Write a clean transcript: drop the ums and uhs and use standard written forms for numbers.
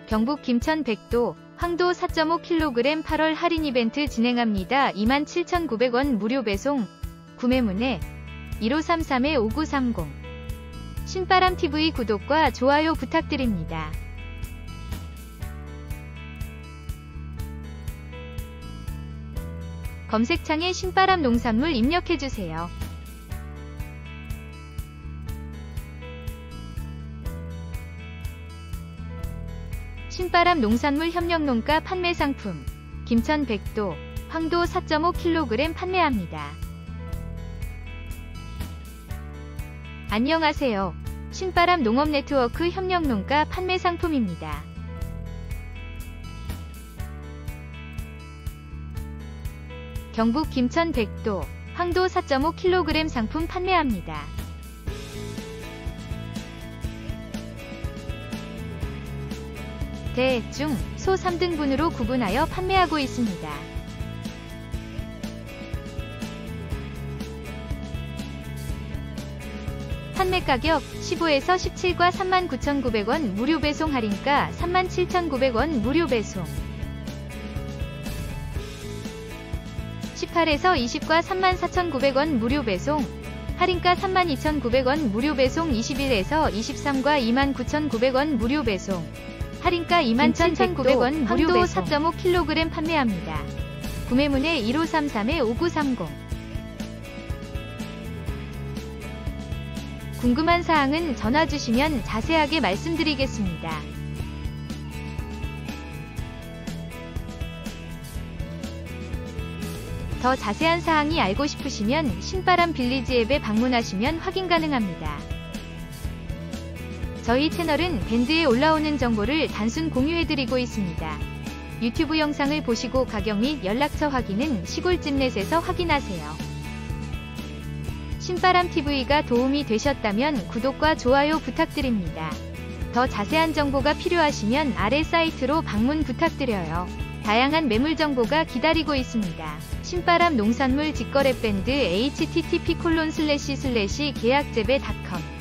경북 김천 백도, 황도 4.5kg 8월 할인 이벤트 진행합니다. 27,900원 무료 배송. 구매문의 1533-5930. 신바람TV 구독과 좋아요 부탁드립니다. 검색창에 신바람 농산물 입력해주세요. 신바람 농산물 협력농가 판매 상품. 김천 백도, 황도 4.5kg 판매합니다. 안녕하세요. 신바람 농업네트워크 협력농가 판매 상품입니다. 경북 김천 백도, 황도 4.5kg 상품 판매합니다. 대, 중, 소 3등분으로 구분하여 판매하고 있습니다. 판매 가격 15에서 17과 39,900원 무료 배송 할인가 37,900원 무료 배송. 18에서 20과 34,900원 무료 배송. 할인가 32,900원 무료 배송. 21에서 23과 29,900원 무료 배송. 할인가 21,900원 무료 배송. 4.5kg 판매합니다. 구매문의 1533-5930. 궁금한 사항은 전화 주시면 자세하게 말씀드리겠습니다. 더 자세한 사항이 알고 싶으시면 신바람 빌리지 앱에 방문하시면 확인 가능합니다. 저희 채널은 밴드에 올라오는 정보를 단순 공유해드리고 있습니다. 유튜브 영상을 보시고 가격 및 연락처 확인은 시골집넷에서 확인하세요. 신바람TV가 도움이 되셨다면 구독과 좋아요 부탁드립니다. 더 자세한 정보가 필요하시면 아래 사이트로 방문 부탁드려요. 다양한 매물 정보가 기다리고 있습니다. 신바람 농산물 직거래 밴드 http://계약재배.com